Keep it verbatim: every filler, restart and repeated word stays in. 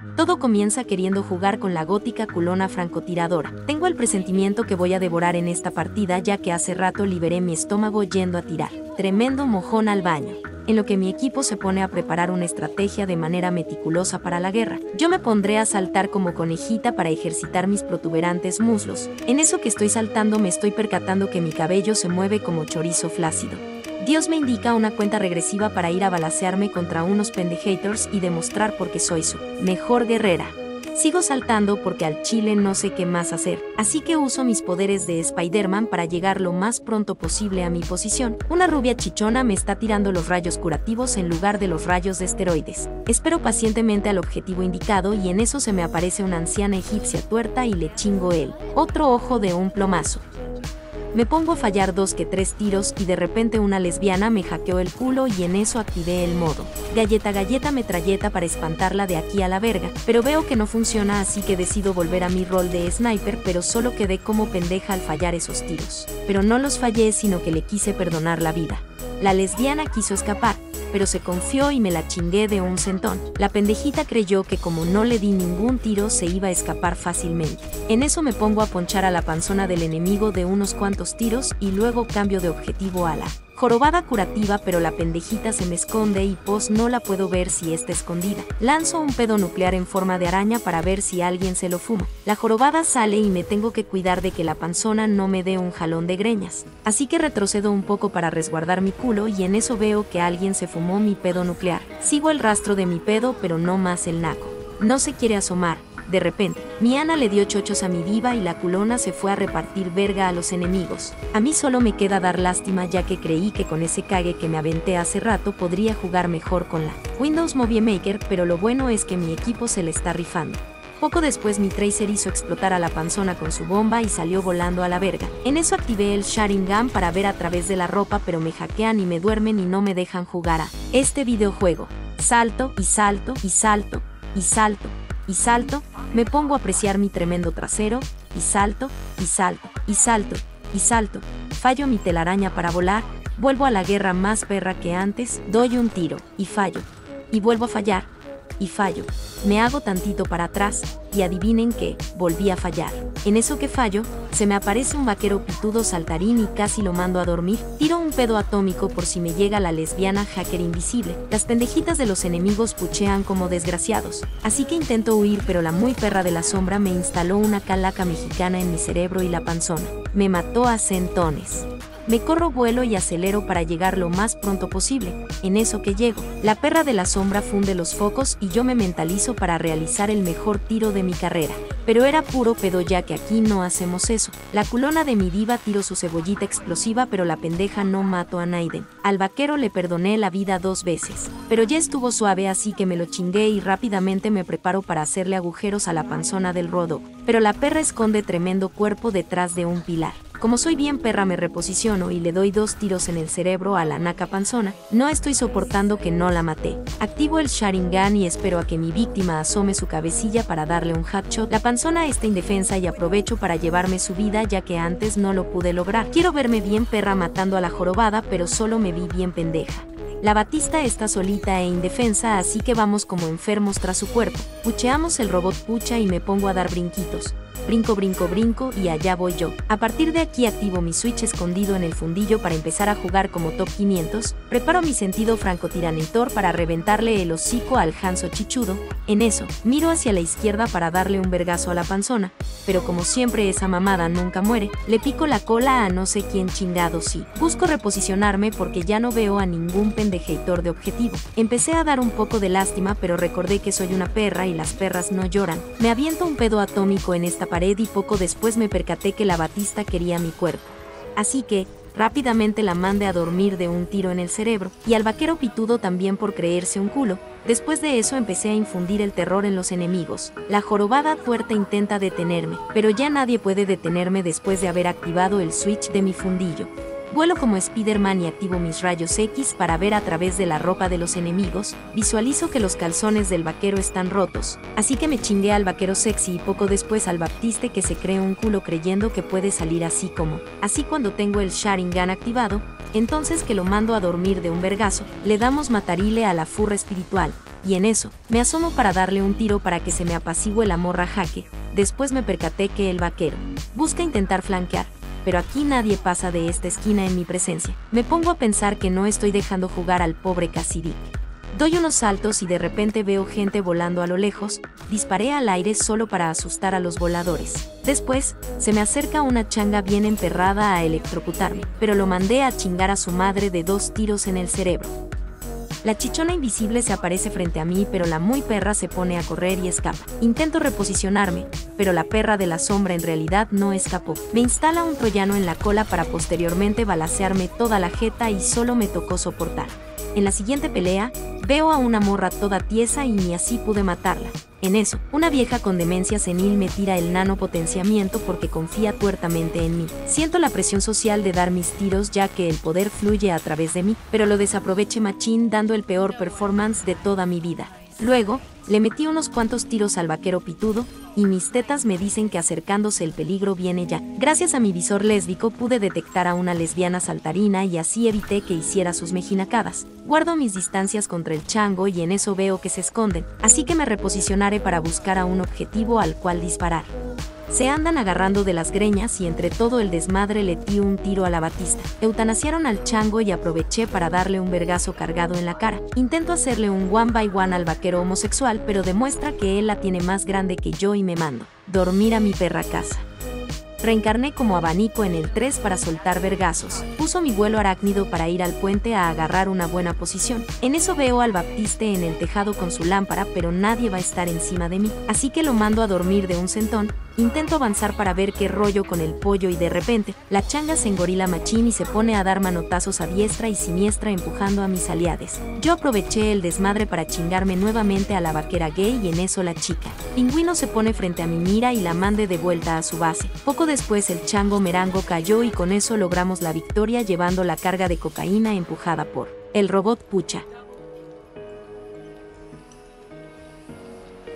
Todo comienza queriendo jugar con la gótica culona francotiradora. Tengo el presentimiento que voy a devorar en esta partida ya que hace rato liberé mi estómago yendo a tirar. Tremendo mojón al baño. En lo que mi equipo se pone a preparar una estrategia de manera meticulosa para la guerra. Yo me pondré a saltar como conejita para ejercitar mis protuberantes muslos. En eso que estoy saltando me estoy percatando que mi cabello se mueve como chorizo flácido. Dios me indica una cuenta regresiva para ir a balacearme contra unos pendehaters y demostrar por qué soy su mejor guerrera. Sigo saltando porque al chile no sé qué más hacer, así que uso mis poderes de Spider-Man para llegar lo más pronto posible a mi posición. Una rubia chichona me está tirando los rayos curativos en lugar de los rayos de esteroides. Espero pacientemente al objetivo indicado y en eso se me aparece una anciana egipcia tuerta y le chingo él. Otro ojo de un plomazo. Me pongo a fallar dos que tres tiros y de repente una lesbiana me hackeó el culo y en eso activé el modo galleta galleta metralleta para espantarla de aquí a la verga, pero veo que no funciona así que decido volver a mi rol de sniper, pero solo quedé como pendeja al fallar esos tiros. Pero no los fallé sino que le quise perdonar la vida. La lesbiana quiso escapar, pero se confió y me la chingué de un centón. La pendejita creyó que como no le di ningún tiro se iba a escapar fácilmente. En eso me pongo a ponchar a la panzona del enemigo de unos cuantos tiros y luego cambio de objetivo a la jorobada curativa, pero la pendejita se me esconde y pues no la puedo ver si está escondida. Lanzo un pedo nuclear en forma de araña para ver si alguien se lo fuma. La jorobada sale y me tengo que cuidar de que la panzona no me dé un jalón de greñas. Así que retrocedo un poco para resguardar mi culo y en eso veo que alguien se fumó mi pedo nuclear. Sigo el rastro de mi pedo, pero no más el naco. No se quiere asomar. De repente, mi Ana le dio chochos a mi diva y la culona se fue a repartir verga a los enemigos. A mí solo me queda dar lástima ya que creí que con ese cague que me aventé hace rato podría jugar mejor con la Windows Movie Maker, pero lo bueno es que mi equipo se le está rifando. Poco después mi Tracer hizo explotar a la panzona con su bomba y salió volando a la verga. En eso activé el Sharingan para ver a través de la ropa, pero me hackean y me duermen y no me dejan jugar a este videojuego. Salto y salto y salto y salto y salto, me pongo a apreciar mi tremendo trasero, y salto, y salto, y salto, y salto, fallo mi telaraña para volar, vuelvo a la guerra más perra que antes, doy un tiro, y fallo, y vuelvo a fallar, y fallo, me hago tantito para atrás, y adivinen qué, volví a fallar. En eso que fallo, se me aparece un vaquero pitudo saltarín y casi lo mando a dormir. Tiro un pedo atómico por si me llega la lesbiana hacker invisible. Las pendejitas de los enemigos puchean como desgraciados. Así que intento huir, pero la muy perra de la sombra me instaló una calaca mexicana en mi cerebro y la panzona me mató a centones. Me corro vuelo y acelero para llegar lo más pronto posible. En eso que llego, la perra de la sombra funde los focos y yo me mentalizo para realizar el mejor tiro de mi carrera. Pero era puro pedo ya que aquí no hacemos eso. La culona de mi diva tiró su cebollita explosiva, pero la pendeja no mató a Naiden. Al vaquero le perdoné la vida dos veces, pero ya estuvo suave así que me lo chingué y rápidamente me preparo para hacerle agujeros a la panzona del rodo. Pero la perra esconde tremendo cuerpo detrás de un pilar. Como soy bien perra me reposiciono y le doy dos tiros en el cerebro a la naca panzona. No estoy soportando que no la maté. Activo el Sharingan y espero a que mi víctima asome su cabecilla para darle un headshot. La panzona está indefensa y aprovecho para llevarme su vida ya que antes no lo pude lograr. Quiero verme bien perra matando a la jorobada, pero solo me vi bien pendeja. La Batista está solita e indefensa, así que vamos como enfermos tras su cuerpo. Pucheamos el robot pucha y me pongo a dar brinquitos. Brinco, brinco, brinco y allá voy yo. A partir de aquí activo mi switch escondido en el fundillo para empezar a jugar como top quinientos. Preparo mi sentido francotiranitor para reventarle el hocico al Hanzo chichudo. En eso, miro hacia la izquierda para darle un vergazo a la panzona, pero como siempre esa mamada nunca muere, le pico la cola a no sé quién chingado sí. Busco reposicionarme porque ya no veo a ningún pendejator de objetivo. Empecé a dar un poco de lástima, pero recordé que soy una perra y las perras no lloran. Me aviento un pedo atómico en esta pared y poco después me percaté que la Batista quería mi cuerpo. Así que, rápidamente la mandé a dormir de un tiro en el cerebro, y al vaquero pitudo también por creerse un culo. Después de eso empecé a infundir el terror en los enemigos. La jorobada tuerta intenta detenerme, pero ya nadie puede detenerme después de haber activado el switch de mi fundillo. Vuelo como Spider-Man y activo mis rayos X para ver a través de la ropa de los enemigos. Visualizo que los calzones del vaquero están rotos, así que me chingué al vaquero sexy y poco después al baptiste que se cree un culo creyendo que puede salir así como. Así cuando tengo el Sharingan activado, entonces que lo mando a dormir de un vergazo, le damos matarile a la furra espiritual. Y en eso, me asomo para darle un tiro para que se me apacigüe la morra jaque. Después me percaté que el vaquero busca intentar flanquear, pero aquí nadie pasa de esta esquina en mi presencia. Me pongo a pensar que no estoy dejando jugar al pobre Cassidy. Doy unos saltos y de repente veo gente volando a lo lejos. Disparé al aire solo para asustar a los voladores. Después, se me acerca una changa bien emperrada a electrocutarme, pero lo mandé a chingar a su madre de dos tiros en el cerebro. La chichona invisible se aparece frente a mí, pero la muy perra se pone a correr y escapa. Intento reposicionarme, pero la perra de la sombra en realidad no escapó. Me instala un troyano en la cola para posteriormente balacearme toda la jeta y solo me tocó soportar. En la siguiente pelea, veo a una morra toda tiesa y ni así pude matarla. En eso, una vieja con demencia senil me tira el nanopotenciamiento porque confía tuertamente en mí. Siento la presión social de dar mis tiros ya que el poder fluye a través de mí, pero lo desaproveché machín dando el peor performance de toda mi vida. Luego, le metí unos cuantos tiros al vaquero pitudo, y mis tetas me dicen que acercándose el peligro viene ya. Gracias a mi visor lésbico pude detectar a una lesbiana saltarina y así evité que hiciera sus mejinacadas. Guardo mis distancias contra el chango y en eso veo que se esconden, así que me reposicionaré para buscar a un objetivo al cual disparar. Se andan agarrando de las greñas y entre todo el desmadre le di un tiro a la Batista. Eutanasiaron al chango y aproveché para darle un vergazo cargado en la cara. Intento hacerle un one by one al vaquero homosexual, pero demuestra que él la tiene más grande que yo y me mando dormir a mi perra casa. Reencarné como abanico en el tres para soltar vergazos. Uso mi vuelo arácnido para ir al puente a agarrar una buena posición. En eso veo al baptiste en el tejado con su lámpara, pero nadie va a estar encima de mí, así que lo mando a dormir de un centón. Intento avanzar para ver qué rollo con el pollo y de repente, la changa se engorila machín y se pone a dar manotazos a diestra y siniestra empujando a mis aliades. Yo aproveché el desmadre para chingarme nuevamente a la vaquera gay y en eso la chica pingüino se pone frente a mi mira y la mande de vuelta a su base. Poco después el chango merango cayó y con eso logramos la victoria llevando la carga de cocaína empujada por el robot Pucha.